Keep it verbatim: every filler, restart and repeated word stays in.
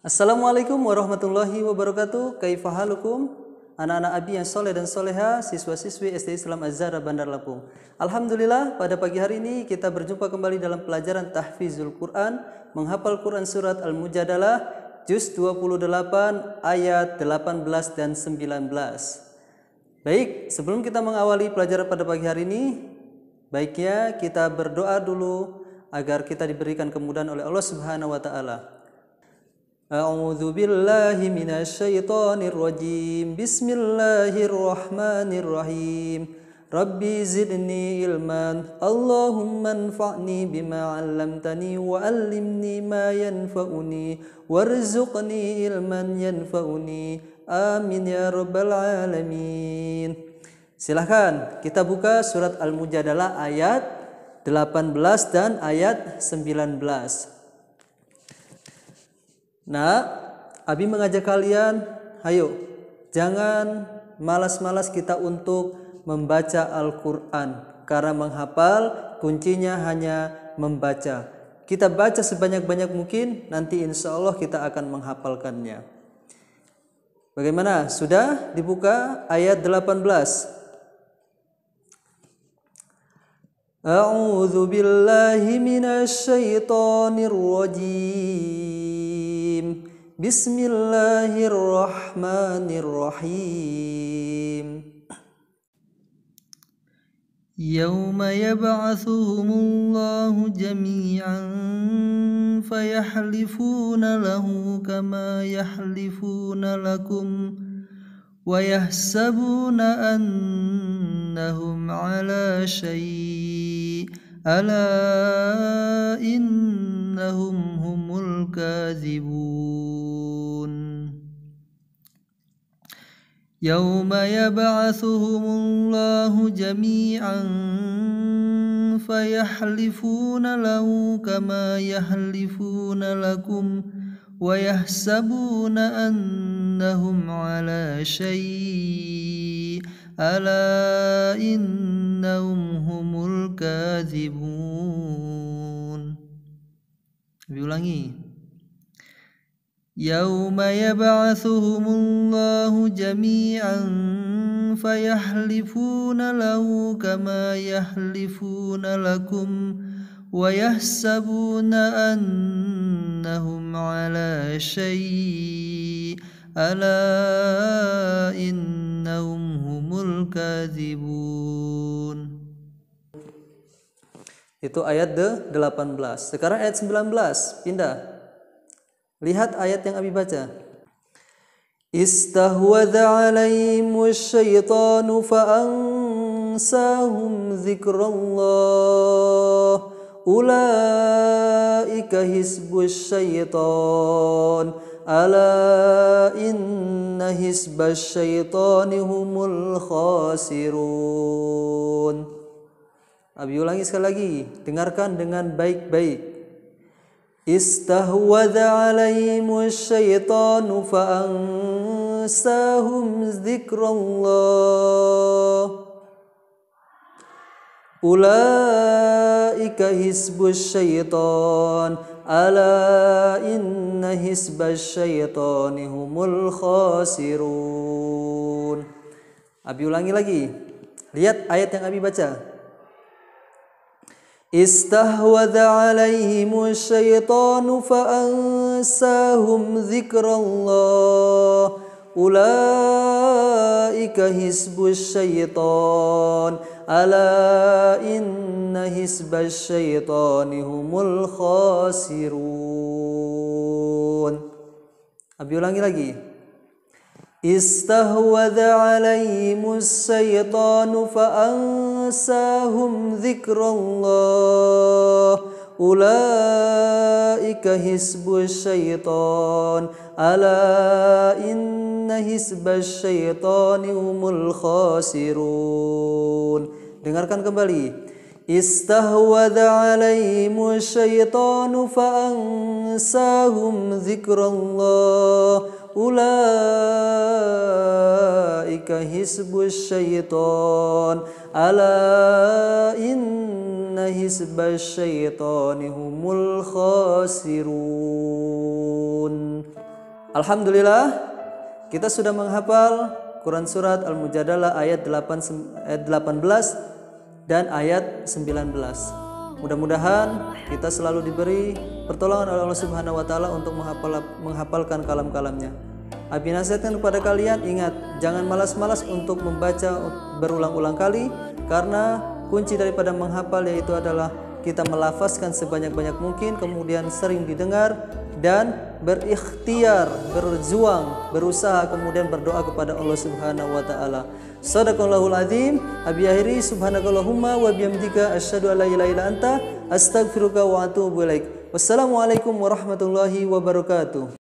Assalamualaikum warahmatullahi wabarakatuh. Kaifahalukum? Anak-anak abi yang soleh dan soleha, siswa-siswi S D Islam Az-Zahra Bandar Lampung. Alhamdulillah, pada pagi hari ini kita berjumpa kembali dalam pelajaran Tahfizul Quran, menghafal Quran surat Al-Mujadalah, juz dua puluh delapan ayat delapan belas dan sembilan belas. Baik, sebelum kita mengawali pelajaran pada pagi hari ini, baiknya kita berdoa dulu agar kita diberikan kemudahan oleh Allah Subhanahu wa taala. A'udzu billahi minasy syaithanir rajim. Bismillahirrahmanirrahim. Rabbi zidni ilman. Allahumma anfa'ni bima 'allamtani wa 'allimni ma yanfa'uni warzuqni ilman yanfa'uni. Amin ya rabbal alamin. Silahkan kita buka surat Al-Mujadalah ayat delapan belas dan ayat sembilan belas. Nah, abi mengajak kalian, ayo, jangan malas-malas kita untuk membaca Al-Quran. Karena menghafal, kuncinya hanya membaca. Kita baca sebanyak-banyak mungkin, nanti insya Allah kita akan menghafalkannya. Bagaimana? Sudah dibuka ayat delapan belas. A'udzu billahi minasy syaithanir rajim. Bismillahirrahmanirrahim. Yawma yab'atsuhumullahu jami'an fayahlifuna lahu kama yahlifuna lakum wa yahsabuna annahum 'ala syai' ala innahum humul kadzibun. Yawma yab'atsuhumullahu jami'an fayahlifuna lahu kama yahlifuna lakum wa yahsabuna annahum 'ala syai' ala innahum humul kadzibun. Diulangi. Yauma yab'atsuhumullahu jami'an fayahlifuna lahu kama yahlifuna lakum wa yahsabuna annahum 'ala syai' ala innahum humul kadzibun. Itu ayat delapan belas. Sekarang ayat sembilan belas, pindah. Lihat ayat yang abi baca. Istahwadha 'alaihimus syaitanu fa'ansahum dzikrallah. Ulaika hizbus syaitan. Ala inna hizbas syaitani humul khasirun. Abi ulangi sekali lagi, dengarkan dengan baik-baik. Istahwadha 'alaihimus syaitanu fa'ansahum dzikrallah. Ulaika hizbus syaitan. Ala inna hizbas syaitani humul khasirun. Abi ulangi lagi. Lihat ayat yang abi baca. Istahwadha 'alaihimus syaitanu fa'ansahum dzikrallah. Ulaika hizbus syaitan. Ala inna hizbas syaitani humul khasirun. Abi ulangi lagi. Istahwadha 'alaihimus syaitanu fa'ansahum dzikrallah. Ulaika hizbus syaitan. Ala inna hizbas syaitani humul khasirun. Dengarkan kembali. Istahwadha 'alaihimus syaitanu fa'ansahum dzikrallah. Ulaika hizbus syaitan. Ala inna hizbas syaitani humul khasirun. Alhamdulillah, kita sudah menghafal Quran Surat Al-Mujadalah ayat delapan belas dan ayat sembilan belas. Mudah-mudahan kita selalu diberi pertolongan oleh Allah Subhanahu wa taala untuk menghafal, menghafalkan kalam-kalamnya. Abi nasihatkan kepada kalian, ingat, jangan malas-malas untuk membaca berulang-ulang kali, karena kunci daripada menghafal yaitu adalah kita melafazkan sebanyak-banyak mungkin, kemudian sering didengar dan berikhtiar, berjuang, berusaha, kemudian berdoa kepada Allah Subhanahu wa taala. Shadaqallahul azim. Abi akhiri subhanakallahumma wa bihamdika asyhadu an la ilaha illa anta astaghfiruka wa atubu ilaik. Wassalamualaikum warahmatullahi wabarakatuh.